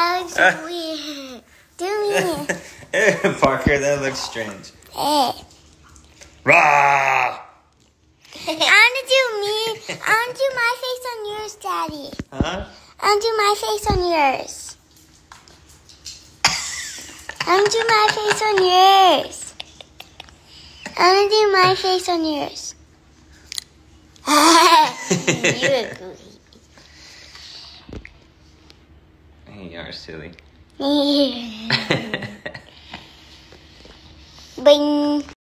That looks weird. Do me. Parker, that looks strange. Hey. Rah! I want to do my face on yours, Daddy. Huh? I want to do my face on yours. I want to do my face on yours. I want to do my face on yours. You're goofy. You are silly. Bing.